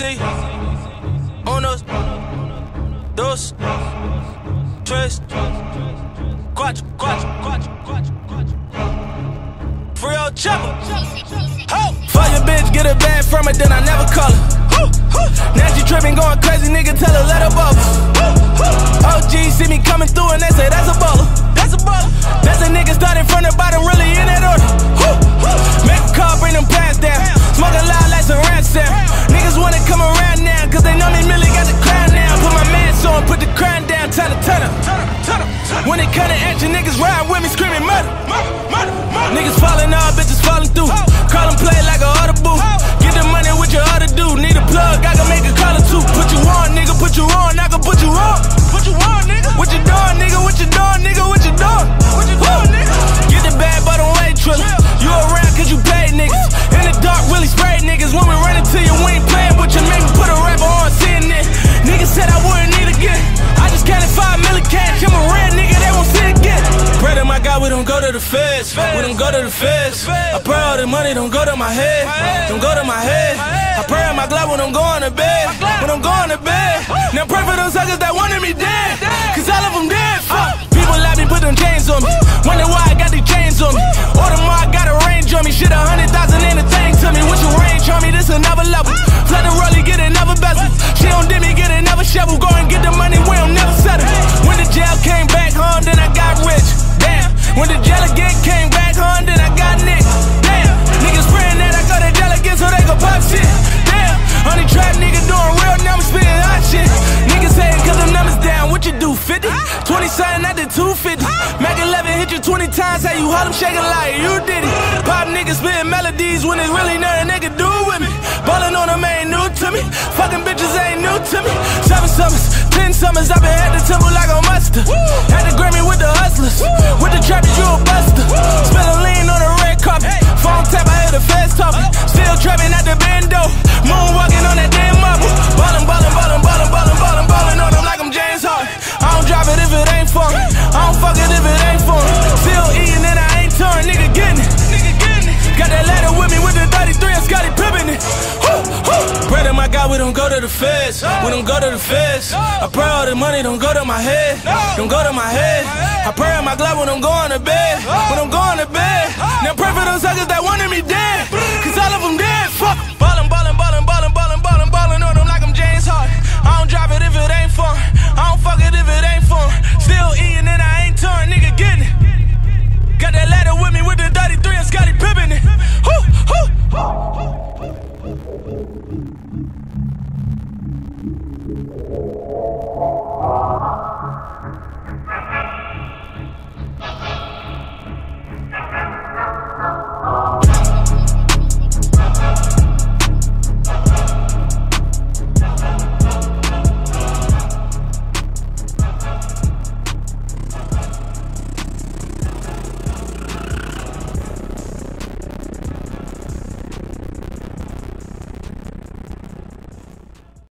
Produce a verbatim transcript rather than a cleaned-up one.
Unos, dos, tres, cuatro, cuatro, cuatro, cuatro, cuatro. Free old chopper. Ho! Fuck your bitch, get a bag from it, then I never call her. Now she tripping, going crazy, nigga, tell her let her bubble. O G see me coming through and they say that's a baller. That's a baller. That's a nigga starting from the bottom, really in that order. Make a call, bring them pants down. Smoke a lot like some ransom. Niggas wanna come around now, cause they know me really got the crown now. Put my mask on, put the crown down, turn it, turn it. When it come to action, niggas ride with me screaming murder. Niggas falling off, bitches falling through. Call them play like a audible. Get the money with your other dude. Need a plug, I can make a call or two. Put you on, nigga, put you on, I can put you on. Put you on, nigga. What you doing, nigga? What you doing, nigga? What you doing? What you doing, nigga? Get the bad, but don't wait, Triller. You around cause you paid niggas. In the dark, really sprayed niggas. When we run into you, we ain't playing with you. Make me put a rapper on, seeing it. Niggas said I wouldn't need again. I just counted five million cash. I'm a red nigga, they won't see it again. Pray to my God, we don't go to the feds. We don't go to the feds. I pray all the money don't go to my head. Don't go to my head. I pray on my glove when I'm going to bed. When I'm going to bed. Now pray for those suckers that wanted me dead. Cause all of them dead. Fuck. People let me put them chains on me. Wonder why I got these chains on me. Or the more I got a range on me. Shit, a hundred thousand ain't a thing to me. What you range on me, this another level. Flood the rollie, get another bezel. She don't dip me, get another shovel. Go and get the money, we don't never settle. When the jail came back home, then I got rich. Damn. When the jail again came back home, then I got nicked. Damn. Niggas praying that I go to jail again so they can pop shit. Damn. Only trap nigga doing real numbers, spitting hot shit. Niggas saying cause them numbers down, what you do, fifty? twenty something, I did two fifty. Mac eleven hit you twenty times, how you hold them shaking like you did it. Pop niggas spitting melodies when it's really nothing they can do with me. Ballin' on them ain't new to me. Fucking bitches ain't new to me. Seven summers, ten summers, I been at the temple like a mustard. Had the Grammy with the hustlers. With the trappers, you a buster. Spillin' lean on the red carpet. Phone tap, I hear the feds talking. Still trapping at the bando. Moonwalking on that damn marble. Ballin', ballin', ballin', ballin', ballin', ballin', ballin' on them like I'm James Harden. I don't drop it if it ain't for me. I don't fuck it if it ain't for me. Still eating and I ain't torn, nigga getting it. Got that ladder with me with the thirty-three and Scottie Pippen it. Pray to my God, we don't go to the feds. We don't go to the feds. I pray all the money don't go to my head. Don't go to my head. I pray on my glove when I'm going to bed. When I'm going to bed. Now pray for those suckers that wanted me dead. Cause all of them dead. Fuck.